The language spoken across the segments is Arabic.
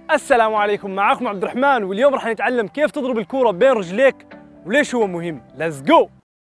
السلام عليكم، معاكم عبد الرحمن، واليوم راح نتعلم كيف تضرب الكورة بين رجليك وليش هو مهم. ليتس جو.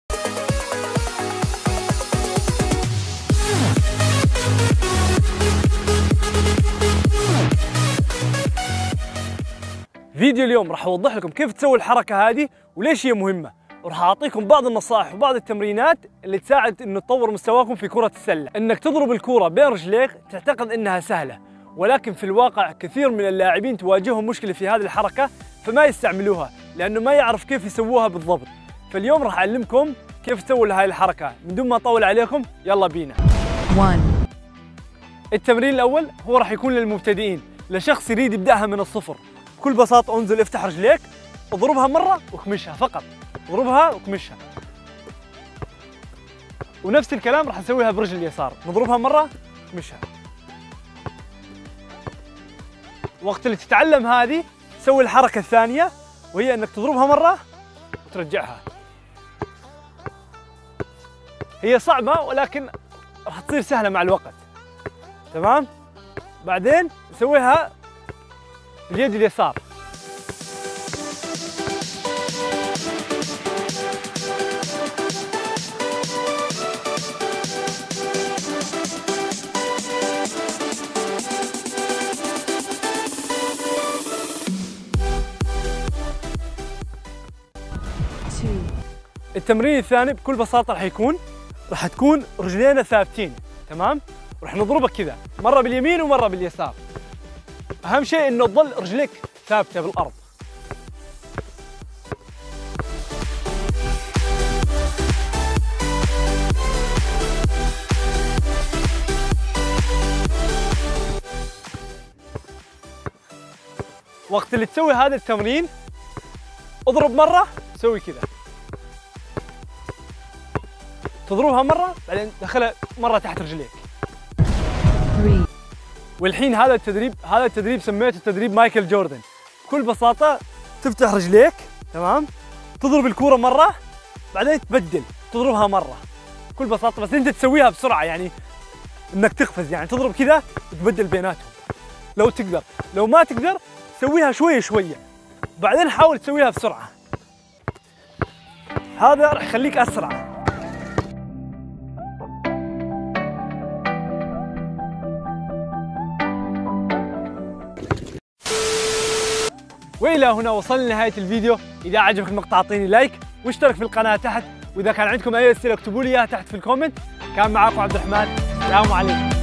فيديو اليوم راح اوضح لكم كيف تسوي الحركة هذه وليش هي مهمة، وراح اعطيكم بعض النصائح وبعض التمرينات اللي تساعد انه تطور مستواكم في كرة السلة. انك تضرب الكورة بين رجليك تعتقد انها سهلة، ولكن في الواقع كثير من اللاعبين تواجههم مشكلة في هذه الحركة فما يستعملوها لأنه ما يعرف كيف يسووها بالضبط. فاليوم راح أعلمكم كيف تسووا هاي الحركة. من دون ما أطول عليكم يلا بينا. 1. التمرين الأول هو راح يكون للمبتدئين، لشخص يريد يبدأها من الصفر. بكل بساطة انزل افتح رجليك، اضربها مرة وكمشها فقط، اضربها وكمشها. ونفس الكلام راح نسويها برجل اليسار، نضربها مرة وكمشها. وقت اللي تتعلم هذه سوي الحركة الثانية، وهي انك تضربها مرة وترجعها. هي صعبة ولكن راح تصير سهلة مع الوقت. تمام؟ بعدين نسويها باليد اليسار. التمرين الثاني بكل بساطة راح تكون رجلينا ثابتين، تمام؟ وراح نضربها كذا، مرة باليمين ومرة باليسار. أهم شيء إنه تظل رجليك ثابتة بالأرض. وقت اللي تسوي هذا التمرين اضرب مرة، سوي كذا، تضربها مرة بعدين دخلها مرة تحت رجليك. 3. والحين هذا التدريب سميته تدريب مايكل جوردن. بكل بساطة تفتح رجليك، تمام؟ تضرب الكورة مرة بعدين تبدل تضربها مرة. بكل بساطة، بس انت تسويها بسرعة، يعني انك تقفز، يعني تضرب كذا وتبدل بيناتهم لو تقدر. لو ما تقدر سويها شوية شوية بعدين حاول تسويها بسرعة. هذا راح يخليك أسرع. وإلى هنا وصلنا لنهاية الفيديو. إذا عجبك المقطع أعطيني لايك واشترك في القناة تحت، وإذا كان عندكم أي أسئلة اكتبوا لي إياها تحت في الكومنت. كان معاكم عبد الرحمن، السلام عليكم.